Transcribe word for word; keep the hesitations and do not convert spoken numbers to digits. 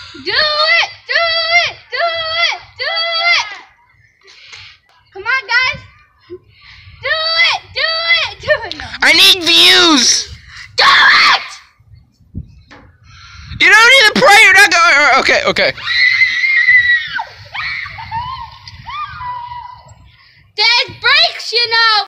Do it! Do it! Do it! Do it! Come on, guys! Do it! Do it! Do it! No. I need views! Do it! You don't need to pray, you're not going. Okay, okay. There's breaks, you know!